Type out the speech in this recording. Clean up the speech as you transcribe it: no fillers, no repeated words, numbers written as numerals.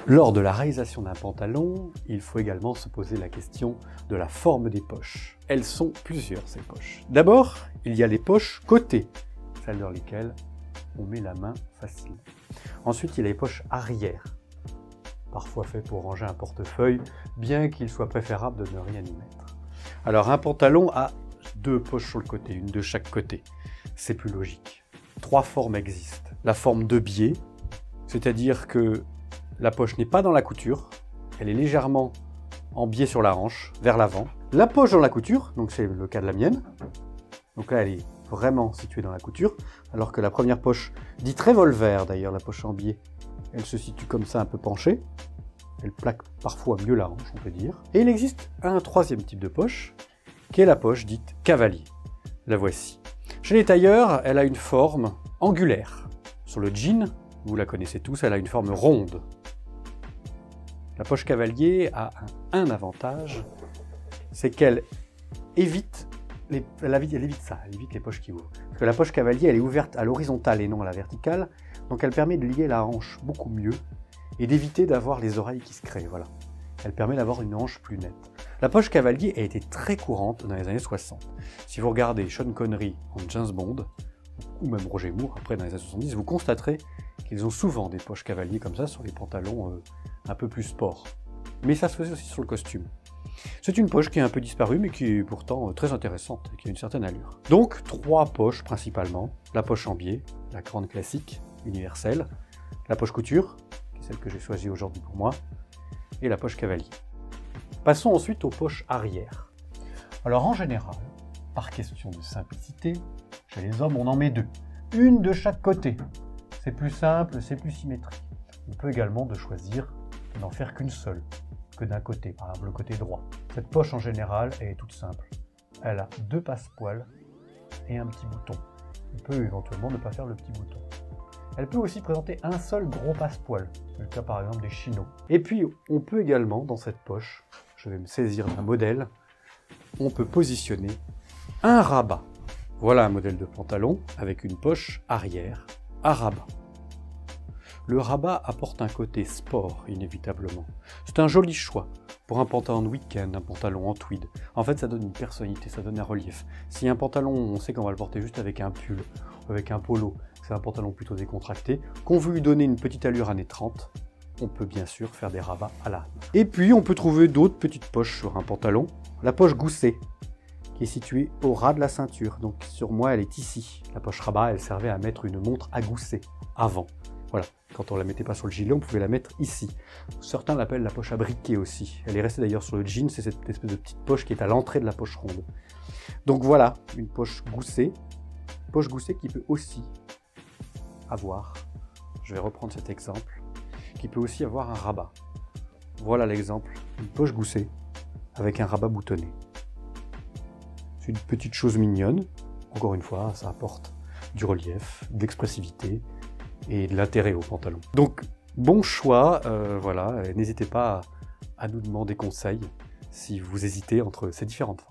Lors de la réalisation d'un pantalon, il faut également se poser la question de la forme des poches. Elles sont plusieurs, ces poches. D'abord, il y a les poches côté, celles dans lesquelles on met la main facilement. Ensuite, il y a les poches arrière, parfois fait pour ranger un portefeuille, bien qu'il soit préférable de ne rien y mettre. Alors, un pantalon a deux poches sur le côté, une de chaque côté. C'est plus logique. Trois formes existent. La forme de biais, c'est-à-dire que la poche n'est pas dans la couture, elle est légèrement en biais sur la hanche, vers l'avant. La poche dans la couture, donc c'est le cas de la mienne. Donc là, elle est vraiment située dans la couture, alors que la première poche, dite revolver d'ailleurs, la poche en biais, elle se situe comme ça, un peu penchée. Elle plaque parfois mieux la hanche, on peut dire. Et il existe un troisième type de poche, qui est la poche dite cavalier. La voici. Chez les tailleurs, elle a une forme angulaire. Sur le jean, vous la connaissez tous, elle a une forme ronde. La poche cavalier a un avantage, c'est qu'elle évite les poches qui ouvrent. Parce que la poche cavalier, elle est ouverte à l'horizontale et non à la verticale, donc elle permet de lier la hanche beaucoup mieux et d'éviter d'avoir les oreilles qui se créent. Voilà. Elle permet d'avoir une hanche plus nette. La poche cavalier a été très courante dans les années 60. Si vous regardez Sean Connery en James Bond, ou même Roger Moore, après dans les années 70, vous constaterez qu'ils ont souvent des poches cavalier comme ça sur les pantalons un peu plus sport. Mais ça se faisait aussi sur le costume. C'est une poche qui est un peu disparue, mais qui est pourtant très intéressante et qui a une certaine allure. Donc, trois poches principalement. La poche en biais, la grande classique, universelle. La poche couture, qui est celle que j'ai choisie aujourd'hui pour moi. Et la poche cavalier. Passons ensuite aux poches arrière. Alors en général, par question de simplicité, chez les hommes on en met deux. Une de chaque côté. C'est plus simple, c'est plus symétrique. On peut également choisir de n'en faire qu'une seule, que d'un côté, par exemple le côté droit. Cette poche en général elle est toute simple. Elle a deux passepoils et un petit bouton. On peut éventuellement ne pas faire le petit bouton. Elle peut aussi présenter un seul gros passepoil, c'est le cas par exemple des chinos. Et puis on peut également dans cette poche, je vais me saisir d'un modèle, on peut positionner un rabat. Voilà un modèle de pantalon avec une poche arrière à rabat. Le rabat apporte un côté sport, inévitablement. C'est un joli choix pour un pantalon de week-end, un pantalon en tweed. En fait, ça donne une personnalité, ça donne un relief. Si un pantalon, on sait qu'on va le porter juste avec un pull, avec un polo, c'est un pantalon plutôt décontracté, qu'on veut lui donner une petite allure années 30, on peut bien sûr faire des rabats à l'âne. Et puis, on peut trouver d'autres petites poches sur un pantalon. La poche goussée, qui est située au ras de la ceinture. Donc, sur moi, elle est ici. La poche rabat, elle servait à mettre une montre à gousset, avant. Voilà, quand on ne la mettait pas sur le gilet, on pouvait la mettre ici. Certains l'appellent la poche à briquet aussi. Elle est restée d'ailleurs sur le jean, c'est cette espèce de petite poche qui est à l'entrée de la poche ronde. Donc voilà, une poche goussée qui peut aussi avoir, je vais reprendre cet exemple, qui peut aussi avoir un rabat. Voilà l'exemple, une poche goussée avec un rabat boutonné. C'est une petite chose mignonne, encore une fois, ça apporte du relief, de l'expressivité, et de l'intérêt au pantalon. Donc, bon choix, voilà, n'hésitez pas à nous demander conseil si vous hésitez entre ces différentes formes.